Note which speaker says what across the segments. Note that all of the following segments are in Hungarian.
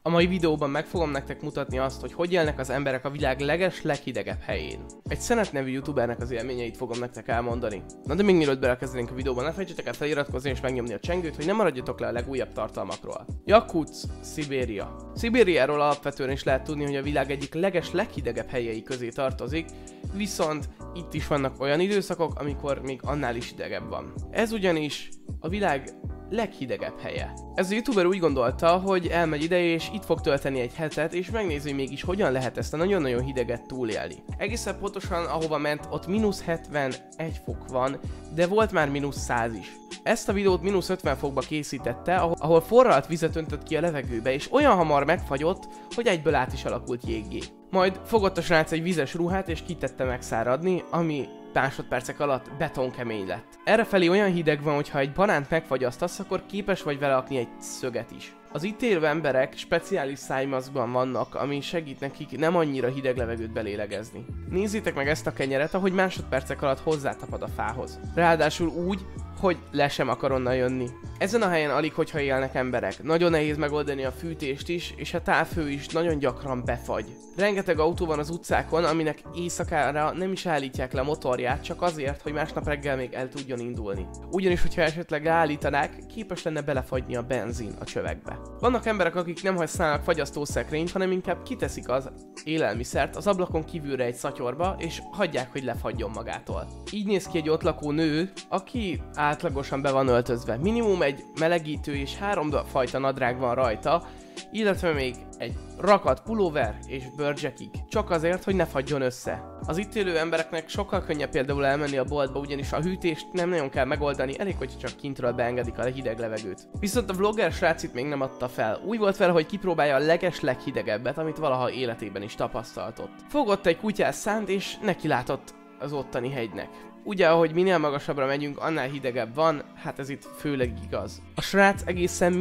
Speaker 1: A mai videóban meg fogom nektek mutatni azt, hogy élnek az emberek a világ leghidegebb helyén. Egy Szenet nevű youtubernek az élményeit fogom nektek elmondani. Na de még mielőtt belekezdenénk a videóban, ne felejtsétek el feliratkozni és megnyomni a csengőt, hogy ne maradjatok le a legújabb tartalmakról. Jakutsk, Szibéria. Szibériáról alapvetően is lehet tudni, hogy a világ egyik leghidegebb helyei közé tartozik, viszont itt is vannak olyan időszakok, amikor még annál is hidegebb van. Ez ugyanis a világ leghidegebb helye. Ez a youtuber úgy gondolta, hogy elmegy ide és itt fog tölteni egy hetet, és megnézi, hogy mégis hogyan lehet ezt a nagyon-nagyon hideget túlélni. Egészen pontosan ahova ment, ott -71 fok van, de volt már -100 is. Ezt a videót -50 fokba készítette, ahol forralt vizet öntött ki a levegőbe, és olyan hamar megfagyott, hogy egyből át is alakult jéggé. Majd fogott a srác egy vizes ruhát és kitette megszáradni, ami másodpercek alatt betonkemény lett. Errefelé olyan hideg van, hogy ha egy banánt megfagyasztasz, akkor képes vagy vele akni egy szöget is. Az itt élő emberek speciális szájmaszkban vannak, ami segít nekik nem annyira hideg levegőt belélegezni. Nézzétek meg ezt a kenyeret, ahogy másodpercek alatt hozzátapad a fához. Ráadásul úgy, hogy le sem akar onnan jönni. Ezen a helyen alig hogyha élnek emberek. Nagyon nehéz megoldani a fűtést is, és a távhő is nagyon gyakran befagy. Rengeteg autó van az utcákon, aminek éjszakára nem is állítják le a motorját, csak azért, hogy másnap reggel még el tudjon indulni. Ugyanis, hogyha esetleg leállítanák, képes lenne belefagyni a benzin a csövekbe. Vannak emberek, akik nem használnak fagyasztószekrényt, hanem inkább kiteszik az élelmiszert az ablakon kívülre egy szatyorba, és hagyják, hogy lefagyjon magától. Így néz ki egy ott lakó nő, aki átlagosan be van öltözve. Minimum egy melegítő és 3 fajta nadrág van rajta, illetve még egy rakat pulóver és bőrcsekik, csak azért, hogy ne fagyjon össze. Az itt élő embereknek sokkal könnyebb például elmenni a boltba, ugyanis a hűtést nem nagyon kell megoldani, elég, hogy csak kintről beengedik a hideg levegőt. Viszont a vlogger srác itt még nem adta fel. Úgy volt vele, hogy kipróbálja a leghidegebbet, amit valaha életében is tapasztaltott. Fogott egy kutyás szánt és nekilátott az ottani hegynek. Ugye, ahogy minél magasabbra megyünk, annál hidegebb van, hát ez itt főleg igaz. A srác egészen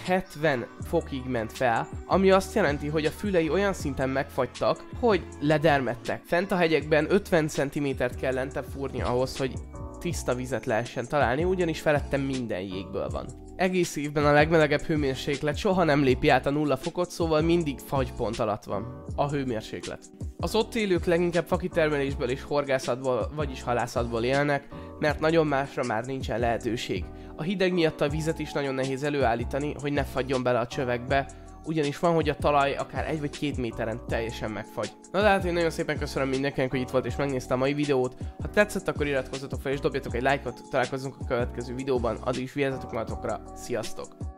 Speaker 1: -70 fokig ment fel, ami azt jelenti, hogy a fülei olyan szinten megfagytak, hogy ledermedtek. Fent a hegyekben 50 cm-t kell lentebb fúrni ahhoz, hogy tiszta vizet lehessen találni, ugyanis felettem minden jégből van. Egész évben a legmelegebb hőmérséklet soha nem lépi át a 0 fokot, szóval mindig fagypont alatt van a hőmérséklet. Az ott élők leginkább fakitermelésből és horgászatból, vagyis halászatból élnek, mert nagyon másra már nincsen lehetőség. A hideg miatt a vizet is nagyon nehéz előállítani, hogy ne fagyjon bele a csövekbe, ugyanis van, hogy a talaj akár 1 vagy 2 méteren teljesen megfagy. Na de hát én nagyon szépen köszönöm mindenkinek, hogy itt volt és megnézte a mai videót. Ha tetszett, akkor iratkozzatok fel és dobjatok egy lájkot, találkozunk a következő videóban, addig is vigyázzatok magatokra, sziasztok!